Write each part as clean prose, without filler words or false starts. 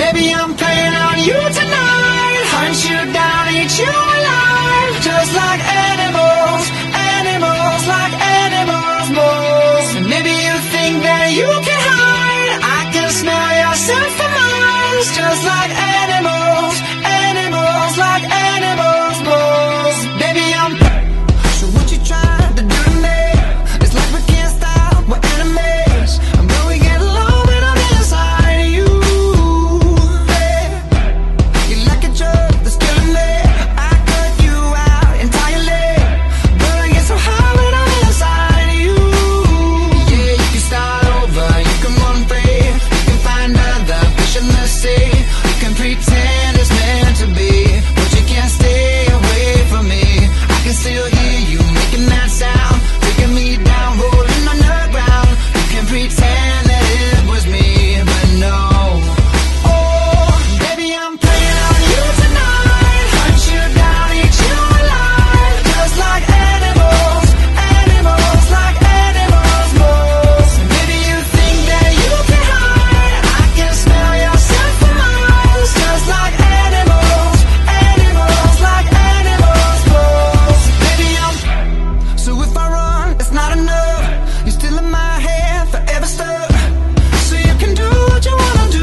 Baby, I'm playing on you tonight. Hunt you down, eat you alive. Just like animals, animals, like animals, moles. Maybe you think that you can hide. I can smell yourself from miles. Just like animals, animals, like animals, moles. Baby, I'm so what you trying to do to me? It's like we can't stop, we're enemies. And when we get along, when I'm inside of you, yeah. You're like a drug that's killing me. I cut you out entirely, but I get so high when I'm inside of you. Yeah, you can start over, you can run free, you can find other fish in the sea. You can pretend it's meant to be, but you can't stay away from me. I can still hear you making that sound, taking me down, rolling on the ground. You can pretend that it was me, but no. Oh, baby, I'm playing on you tonight. Hunt you down, eat you alive. Just like animals, animals, like animals, moles. Maybe you think that you can hide. I can smell yourself from miles. Just like animals, animals, like animals, moles. Baby, I'm so if I run, it's not enough. You're still in my head, forever stuck. So you can do what you wanna do.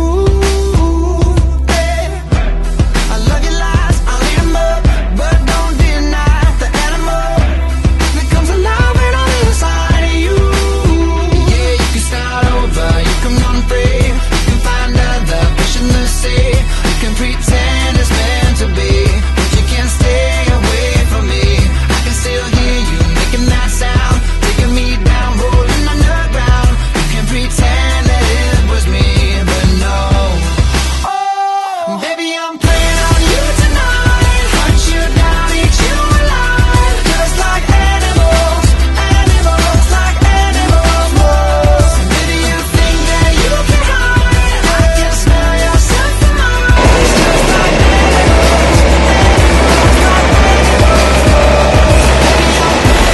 Hey, I love your lies, I'll eat 'em up, but don't deny the animal that comes alive when I'm inside of you. Yeah, you can start over, you can run free, you can find other fish in the sea. You can pretend it's meant to be, but you can't stay away from me. I can still hear you making that sound, taking me down, rolling on the ground. You can pretend that it was me, but no. Oh, baby, I'm playing on you tonight. Hunt you down, eat you alive. Just like animals, animals, like animals, moles. Maybe you think that you can hide. I can smell yourself from miles. Just like animals, animals, like animals, moles.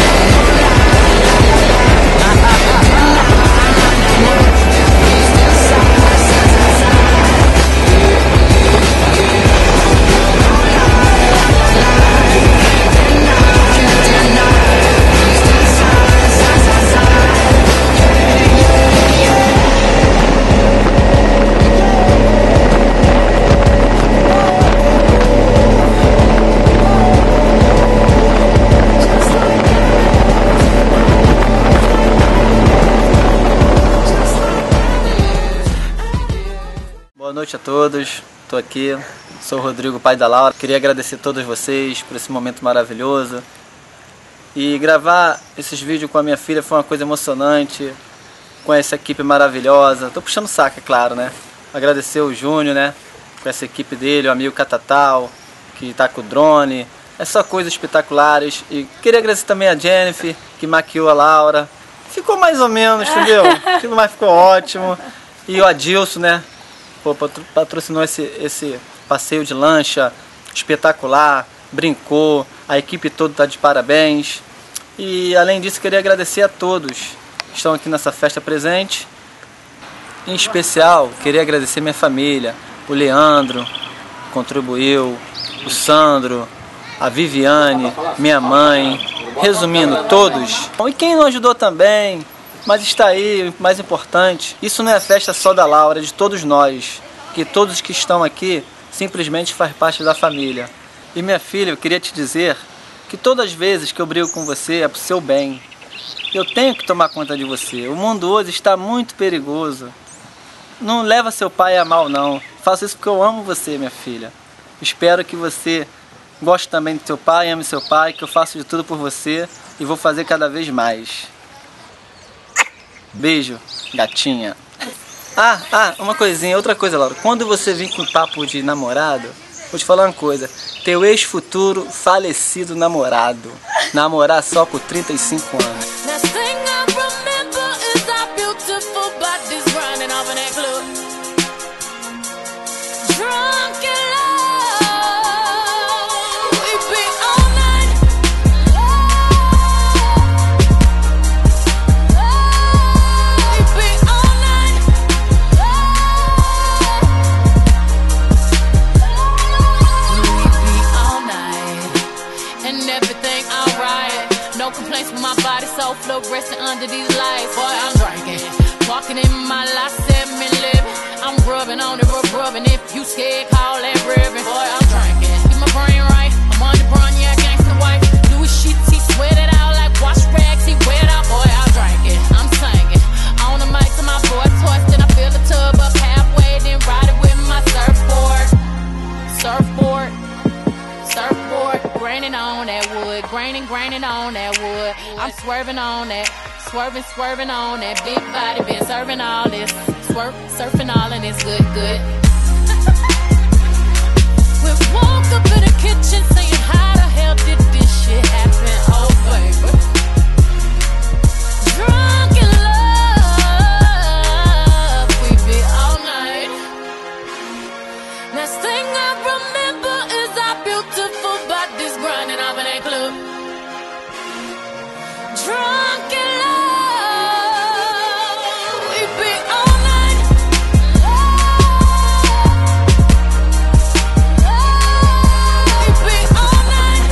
Boa noite a todos, estou aqui, sou o Rodrigo, pai da Laura. Queria agradecer a todos vocês por esse momento maravilhoso. E gravar esses vídeos com a minha filha foi uma coisa emocionante, com essa equipe maravilhosa. Estou puxando o saco, é claro, né? Agradecer o Júnior, né? Com essa equipe dele, o amigo Catatal, que está com o drone. É só coisas espetaculares. E queria agradecer também a Jennifer, que maquiou a Laura. Ficou mais ou menos, entendeu? Mas ficou ótimo. E o Adilson, né? Pô, patrocinou esse passeio de lancha espetacular, brincou, a equipe toda está de parabéns. E além disso, queria agradecer a todos que estão aqui nessa festa presente. Em especial, queria agradecer minha família, o Leandro, contribuiu, o Sandro, a Viviane, minha mãe, resumindo, todos. E quem não ajudou também, mas está aí, o mais importante, isso não é a festa só da Laura, é de todos nós, que todos que estão aqui simplesmente faz parte da família. E minha filha, eu queria te dizer que todas as vezes que eu brigo com você é pro seu bem. Eu tenho que tomar conta de você. O mundo hoje está muito perigoso. Não leva seu pai a mal, não. Faço isso porque eu amo você, minha filha. Espero que você goste também do seu pai, ame seu pai, que eu faço de tudo por você e vou fazer cada vez mais. Beijo, gatinha. Uma coisinha, outra coisa, Laura. Quando você vir com papo de namorado, vou te falar uma coisa. Teu ex-futuro falecido namorado. Namorar só com 35 anos. No complaints with my body so fluorescent under these lights. Boy, I'm drinking, walking in my last 7 living. I'm rubbing on the rubbing. If you scared, call that ribbon. Boy, I'm drinking, keep my brain right. I'm on the run, yeah, gangsta white. Louis sheets, he sweat it out like wash rags. He wet out. Boy, I'm drinking, I'm singing on the mic to my boy toys. Then I fill the tub up halfway, then ride it with my surfboard. Surfboard, graining on that wood, graining on that wood. I'm swerving on that, swerving on that big body. Been serving all this, surfing all and it's good. We woke up in the kitchen saying, how the hell did this shit happen? Oh baby, drunk in love, we be all night. Next thing I remember is our beautiful bodies grinding up in a club. Drunk in love, we be all night. We be all night.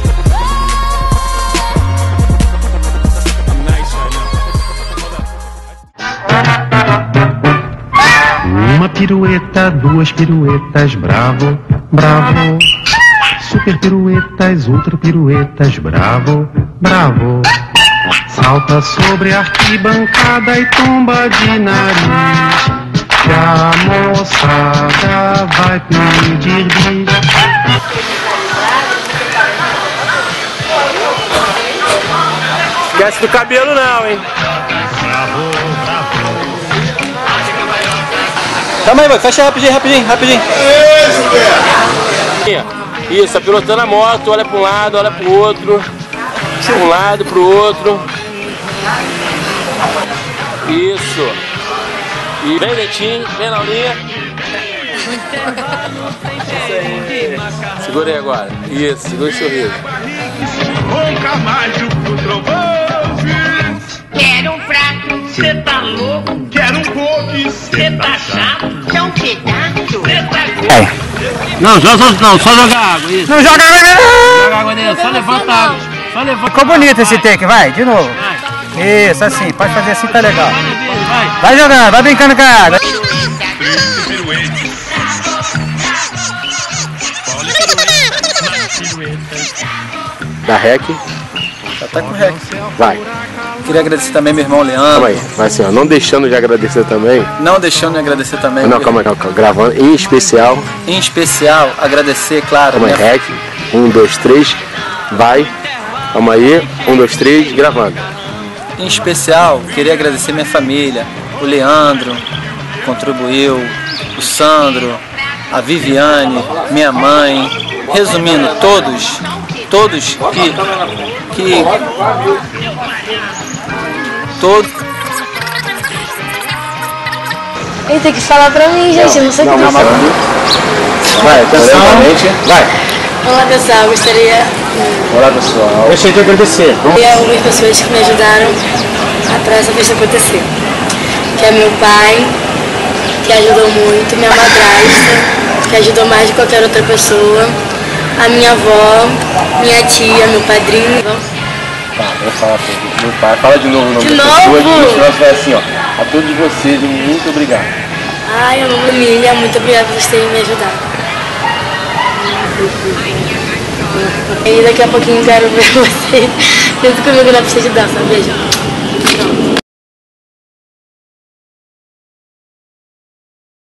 I'm nice right now. Uma pirueta, duas piruetas, bravo, bravo. Super piruetas, ultra piruetas, bravo, bravo. Salta sobre a arquibancada e tomba de nariz. Que a moçada vai pedir bis. Esquece do cabelo não, hein? Calma aí, vai, fecha rapidinho. Isso, tá pilotando a moto, olha para um lado, olha para o outro. Um lado, para o outro. Isso. E vem Netinho, vem Laurinha. Segura aí agora. Isso, segura o sorriso. Quero um prato, cê tá louco. Quero um couve, cê tá chato. Quer um pedaço, cê tá gordo. Não, só jogar água, isso. Não joga água não! Joga água dentro, só levanta a água. Só levanta. Ficou bonito esse take, vai, de novo. Isso, assim, pode fazer assim, tá legal. Vai jogando, vai brincando com a água. Da REC. Já tá com o rec. Vai. Queria agradecer também meu irmão Leandro. Calma aí, vai assim, ó. Não deixando de agradecer também. Não deixando de agradecer também. Não, calma aí, gravando. Em especial, agradecer, claro. calma aí, REC. 1, 2, 3, vai. Calma aí, 1, 2, 3, gravando. Em especial, queria agradecer minha família, o Leandro, que contribuiu, o Sandro, a Viviane, minha mãe. Resumindo, todos todos. Ele tem que falar pra mim, gente, eu não sei o que eu falo. Vai, atenção. Vai. Olá pessoal, gostaria Olá pessoal. Gostaria de agradecer. de algumas pessoas que me ajudaram para essa festa acontecer. Que é meu pai, que ajudou muito, minha madrasta, que ajudou mais de qualquer outra pessoa, a minha avó, minha tia, meu padrinho. Tá, vou falar pro meu pai. Fala de novo o nome De das novo? pessoas. Nós vai assim, ó. A todos vocês, muito obrigado. Ai, eu amo a família, muito obrigada por vocês terem me ajudado. E daqui a pouquinho quero ver vocês junto comigo na pista de dança. Beijo.